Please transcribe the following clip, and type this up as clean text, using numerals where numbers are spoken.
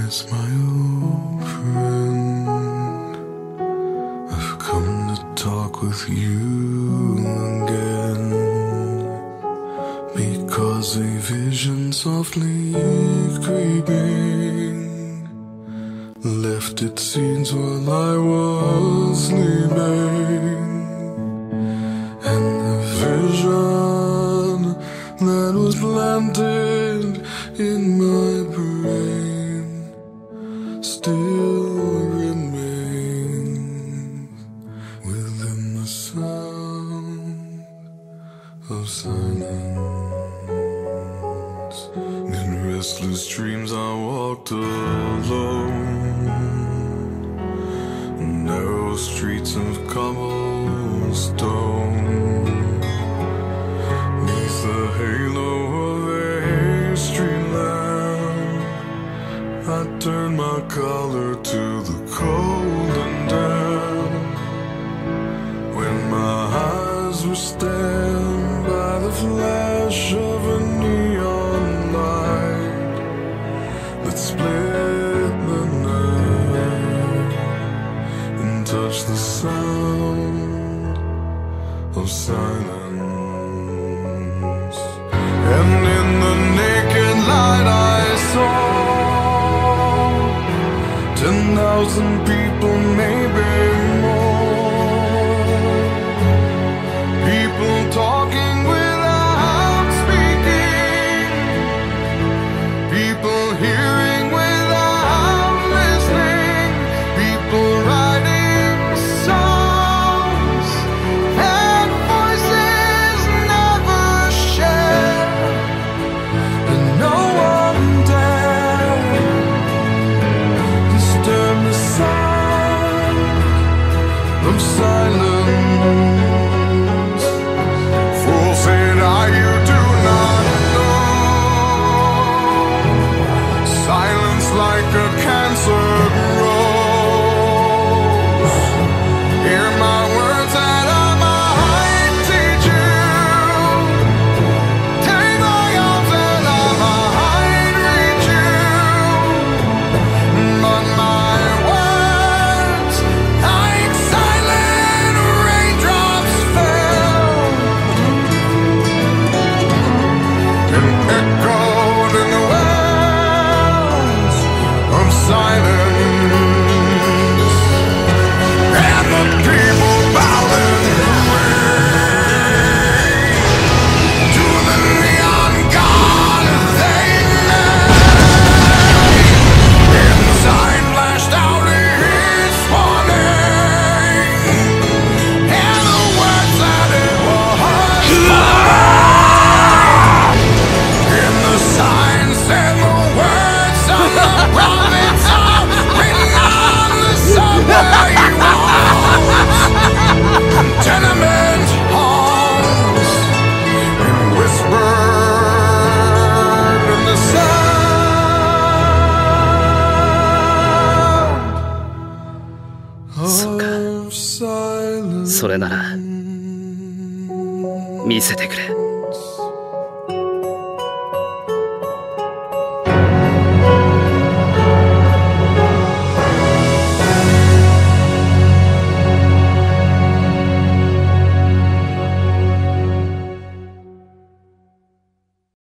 Yes, my old friend, I've come to talk with you again, because a vision softly creeping left its seeds while I was sleeping, and the vision that was planted in my brain still remains within the sound of silence. In restless dreams I walked alone, narrow streets of cobblestone, neath the halo of a street lamp. I turned my collar to the cold and damp, when my eyes were stabbed by the flash of a neon light that split the night and touched the sound of silence. And in the naked light I saw 10,000 people, maybe more. People talking without speaking, people hearing without listening, people writing songs that voices never share, and no one dared disturb the sound of silence. Fool said I, you do not know, silence like a cancer grows. Hear my words that I might teach you, take my arms and I might reach you, but my words like silent raindrops fell and echoed in the wells of silence, and the people bowed in the rain to the neon god they made. Inside flashed out his warning, and the words that it was spoken. In the signs and the words of the prophets are written on the subway walls and tenement halls, and whispered in the sound of silence. それなら見せてくれ。